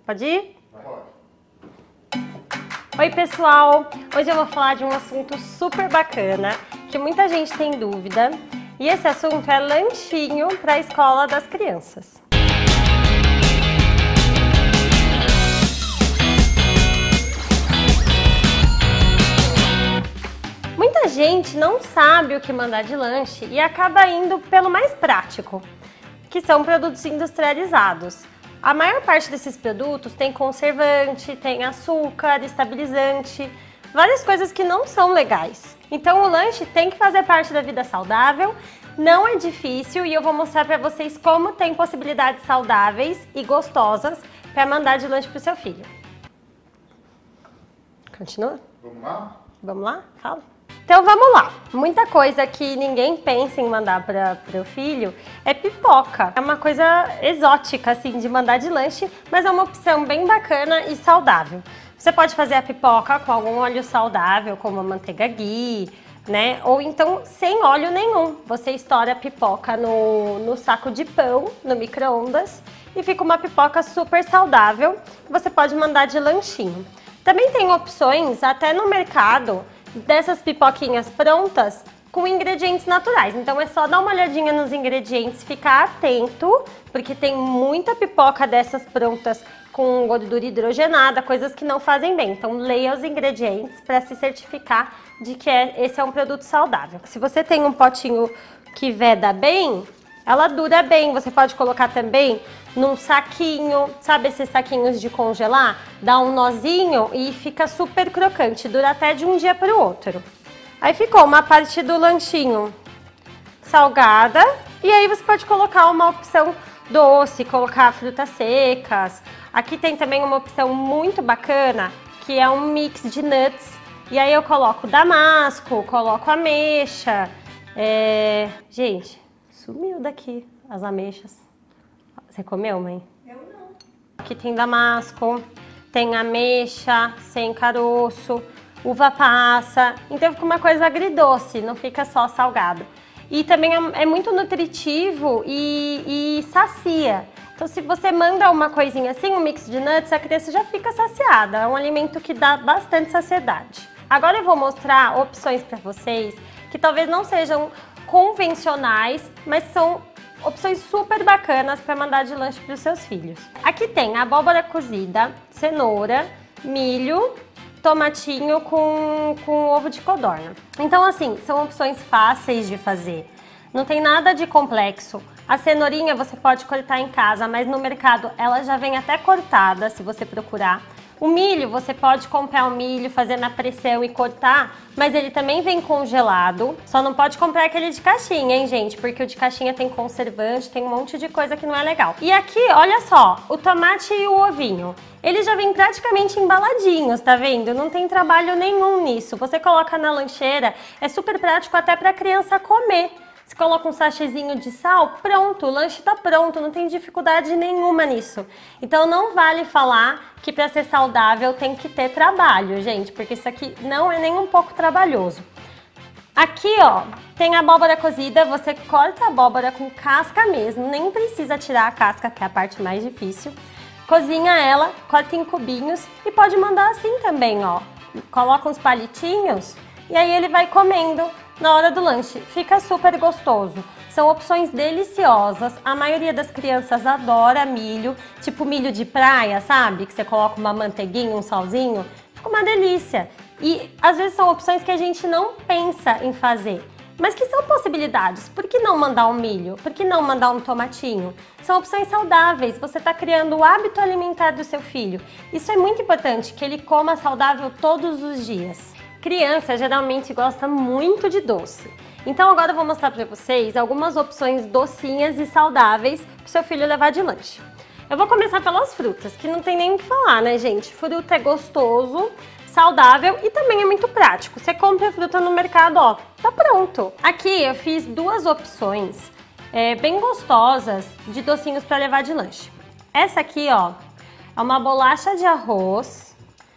Pode ir? Oi pessoal, hoje eu vou falar de um assunto super bacana, que muita gente tem dúvida, e esse assunto é lanchinho para a escola das crianças. Muita gente não sabe o que mandar de lanche e acaba indo pelo mais prático, que são produtos industrializados. A maior parte desses produtos tem conservante, tem açúcar, estabilizante, várias coisas que não são legais. Então o lanche tem que fazer parte da vida saudável, não é difícil e eu vou mostrar para vocês como tem possibilidades saudáveis e gostosas para mandar de lanche para o seu filho. Continua? Vamos lá? Vamos lá? Fala. Então vamos lá, muita coisa que ninguém pensa em mandar para o filho é pipoca. É uma coisa exótica assim de mandar de lanche, mas é uma opção bem bacana e saudável. Você pode fazer a pipoca com algum óleo saudável, como a manteiga ghee, né? Ou então sem óleo nenhum. Você estoura a pipoca no saco de pão, no micro-ondas, e fica uma pipoca super saudável. Você pode mandar de lanchinho. Também tem opções até no mercado dessas pipoquinhas prontas com ingredientes naturais. Então é só dar uma olhadinha nos ingredientes, ficar atento, porque tem muita pipoca dessas prontas com gordura hidrogenada, coisas que não fazem bem. Então leia os ingredientes para se certificar de que esse é um produto saudável. Se você tem um potinho que veda bem, ela dura bem. Você pode colocar também num saquinho, sabe esses saquinhos de congelar? Dá um nozinho e fica super crocante, dura até de um dia para o outro. Aí ficou uma parte do lanchinho salgada e aí você pode colocar uma opção doce, colocar frutas secas. Aqui tem também uma opção muito bacana, que é um mix de nuts. E aí eu coloco damasco, coloco ameixa. Gente, sumiu daqui as ameixas. Você comeu, mãe? Eu não. Aqui tem damasco, tem ameixa, sem caroço, uva passa. Então fica uma coisa agridoce, não fica só salgado. E também é muito nutritivo e sacia. Então se você manda uma coisinha assim, um mix de nuts, a criança já fica saciada. É um alimento que dá bastante saciedade. Agora eu vou mostrar opções para vocês que talvez não sejam convencionais, mas são opções super bacanas para mandar de lanche para os seus filhos. Aqui tem abóbora cozida, cenoura, milho, tomatinho com ovo de codorna. Então assim, são opções fáceis de fazer. Não tem nada de complexo. A cenourinha você pode cortar em casa, mas no mercado ela já vem até cortada, se você procurar. O milho, você pode comprar o milho, fazer na pressão e cortar, mas ele também vem congelado. Só não pode comprar aquele de caixinha, hein, gente? Porque o de caixinha tem conservante, tem um monte de coisa que não é legal. E aqui, olha só, o tomate e o ovinho. Eles já vêm praticamente embaladinhos, tá vendo? Não tem trabalho nenhum nisso. Você coloca na lancheira, é super prático até para a criança comer. Você coloca um sachêzinho de sal, pronto, o lanche tá pronto, não tem dificuldade nenhuma nisso. Então não vale falar que para ser saudável tem que ter trabalho, gente, porque isso aqui não é nem um pouco trabalhoso. Aqui, ó, tem a abóbora cozida, você corta a abóbora com casca mesmo, nem precisa tirar a casca, que é a parte mais difícil. Cozinha ela, corta em cubinhos e pode mandar assim também, ó. Coloca uns palitinhos e aí ele vai comendo na hora do lanche. Fica super gostoso. São opções deliciosas. A maioria das crianças adora milho, tipo milho de praia, sabe? Que você coloca uma manteiguinha, um salzinho. Fica uma delícia. E às vezes são opções que a gente não pensa em fazer, mas que são possibilidades. Por que não mandar um milho? Por que não mandar um tomatinho? São opções saudáveis. Você está criando o hábito alimentar do seu filho. Isso é muito importante, que ele coma saudável todos os dias. Criança geralmente gosta muito de doce. Então agora eu vou mostrar para vocês algumas opções docinhas e saudáveis para o seu filho levar de lanche. Eu vou começar pelas frutas, que não tem nem o que falar, né, gente? Fruta é gostoso, saudável e também é muito prático. Você compra a fruta no mercado, ó, tá pronto. Aqui eu fiz duas opções bem gostosas de docinhos para levar de lanche. Essa aqui, ó, é uma bolacha de arroz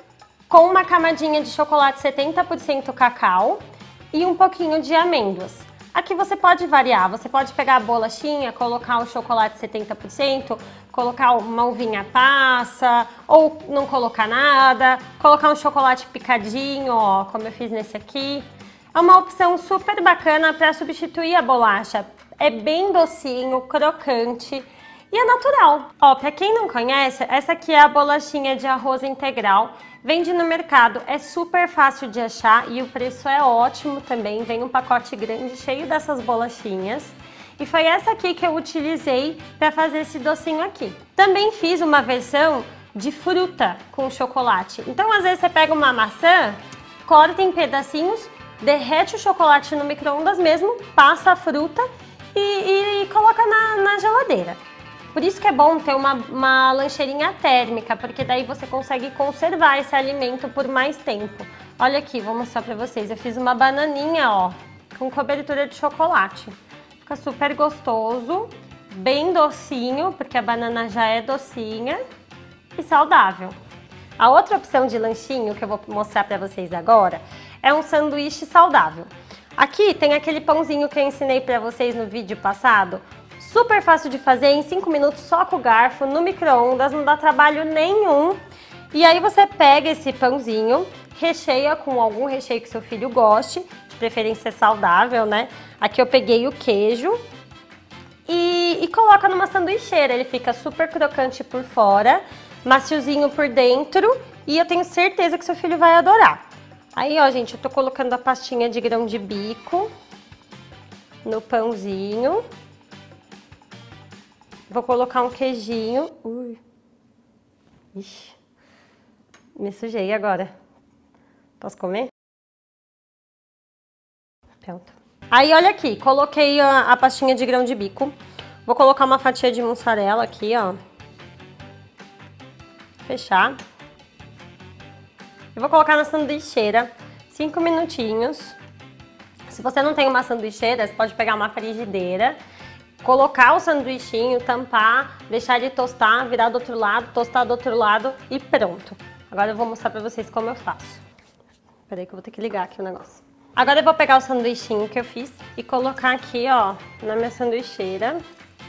com uma camadinha de chocolate 70% cacau e um pouquinho de amêndoas. Aqui você pode variar, você pode pegar a bolachinha, colocar o chocolate 70%, colocar uma uvinha passa, ou não colocar nada, colocar um chocolate picadinho, ó, como eu fiz nesse aqui. É uma opção super bacana para substituir a bolacha. É bem docinho, crocante e é natural. Ó, para quem não conhece, essa aqui é a bolachinha de arroz integral. Vende no mercado, é super fácil de achar e o preço é ótimo também. Vem um pacote grande cheio dessas bolachinhas. E foi essa aqui que eu utilizei para fazer esse docinho aqui. Também fiz uma versão de fruta com chocolate. Então, às vezes você pega uma maçã, corta em pedacinhos, derrete o chocolate no micro-ondas mesmo, passa a fruta e coloca na geladeira. Por isso que é bom ter uma lancheirinha térmica, porque daí você consegue conservar esse alimento por mais tempo. Olha aqui, vou mostrar pra vocês. Eu fiz uma bananinha, ó, com cobertura de chocolate. Fica super gostoso, bem docinho, porque a banana já é docinha e saudável. A outra opção de lanchinho que eu vou mostrar pra vocês agora é um sanduíche saudável. Aqui tem aquele pãozinho que eu ensinei pra vocês no vídeo passado. Super fácil de fazer, em 5 minutos só com o garfo, no micro-ondas, não dá trabalho nenhum. E aí você pega esse pãozinho, recheia com algum recheio que seu filho goste, de preferência saudável, né? Aqui eu peguei o queijo e coloca numa sanduicheira. Ele fica super crocante por fora, maciozinho por dentro e eu tenho certeza que seu filho vai adorar. Aí, ó, gente, eu tô colocando a pastinha de grão de bico no pãozinho. Vou colocar um queijinho. Ui. Ixi, me sujei agora. Posso comer? Pronto. Aí, olha aqui, coloquei a pastinha de grão de bico. Vou colocar uma fatia de mussarela aqui, ó. Fechar. Eu vou colocar na sanduicheira 5 minutinhos. Se você não tem uma sanduicheira, você pode pegar uma frigideira, colocar o sanduichinho, tampar, deixar ele tostar, virar do outro lado, tostar do outro lado e pronto. Agora eu vou mostrar pra vocês como eu faço. Peraí que eu vou ter que ligar aqui o negócio. Agora eu vou pegar o sanduichinho que eu fiz e colocar aqui, ó, na minha sanduicheira.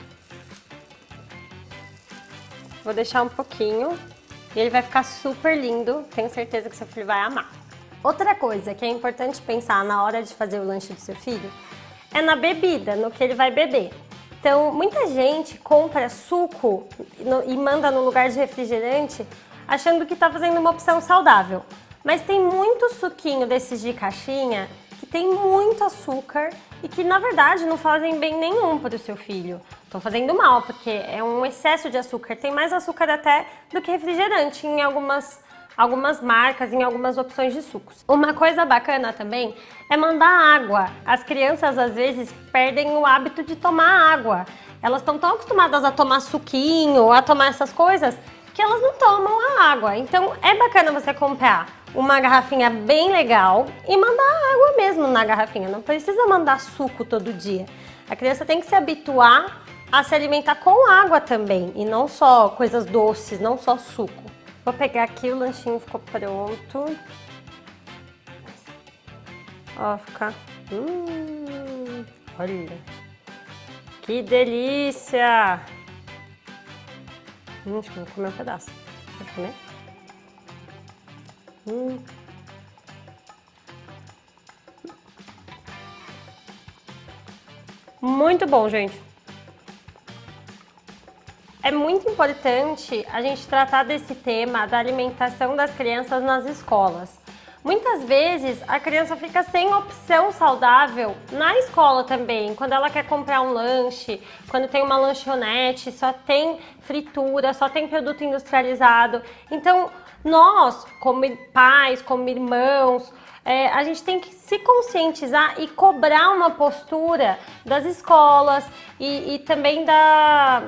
Vou deixar um pouquinho e ele vai ficar super lindo. Tenho certeza que seu filho vai amar. Outra coisa que é importante pensar na hora de fazer o lanche do seu filho é na bebida, no que ele vai beber. Então, muita gente compra suco e manda no lugar de refrigerante achando que está fazendo uma opção saudável. Mas tem muito suquinho desses de caixinha que tem muito açúcar e que, na verdade, não fazem bem nenhum para o seu filho. Estão fazendo mal, porque é um excesso de açúcar. Tem mais açúcar até do que refrigerante em algumas marcas, em algumas opções de sucos. Uma coisa bacana também é mandar água. As crianças às vezes perdem o hábito de tomar água. Elas estão tão acostumadas a tomar suquinho, a tomar essas coisas, que elas não tomam a água. Então é bacana você comprar uma garrafinha bem legal e mandar água mesmo na garrafinha. Não precisa mandar suco todo dia. A criança tem que se habituar a se alimentar com água também e não só coisas doces, não só suco. Vou pegar aqui, o lanchinho ficou pronto. Ó, fica... olha. Que delícia! Acho que eu vou comer um pedaço. Pode comer? Muito bom, gente. É muito importante a gente tratar desse tema da alimentação das crianças nas escolas. Muitas vezes a criança fica sem opção saudável na escola também, quando ela quer comprar um lanche, quando tem uma lanchonete, só tem fritura, só tem produto industrializado. Então, nós, como pais, como irmãos, a gente tem que se conscientizar e cobrar uma postura das escolas e também da...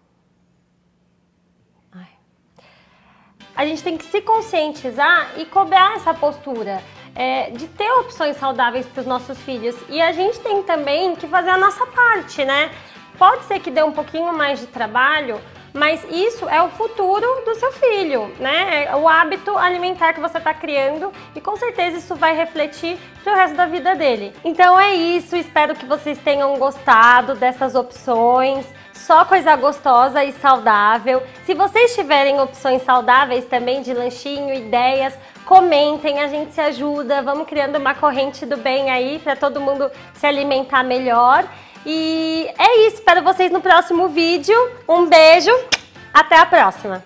A gente tem que se conscientizar e cobrar essa postura de ter opções saudáveis para os nossos filhos. E a gente tem também que fazer a nossa parte, né? Pode ser que dê um pouquinho mais de trabalho, mas isso é o futuro do seu filho, né? É o hábito alimentar que você está criando e com certeza isso vai refletir pro resto da vida dele. Então é isso, espero que vocês tenham gostado dessas opções. Só coisa gostosa e saudável. Se vocês tiverem opções saudáveis também de lanchinho, ideias, comentem, a gente se ajuda. Vamos criando uma corrente do bem aí para todo mundo se alimentar melhor. E é isso, espero vocês no próximo vídeo. Um beijo, até a próxima!